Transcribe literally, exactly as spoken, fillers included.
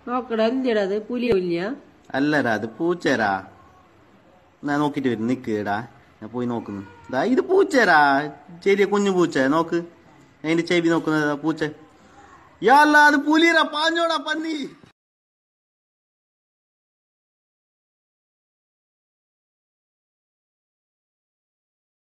നോക്കടാ എന്തിടാ അത് പുലിയില്ല അല്ലടാ അത് പൂച്ചേരാ ഞാൻ നോക്കിട്ട് വരും നിക്കടാ ഞാൻ പോയി നോക്കുന്നു ദാ ഇത് പൂച്ചേരാ ചെറിയ കുഞ്ഞു പൂച്ച നോക്ക് അതിന്റെ ചെവി നോക്കുന്നതാ പൂച്ച യാ അല്ലാ അത് പുലിയരാ പാഞ്ഞോടാ പന്നി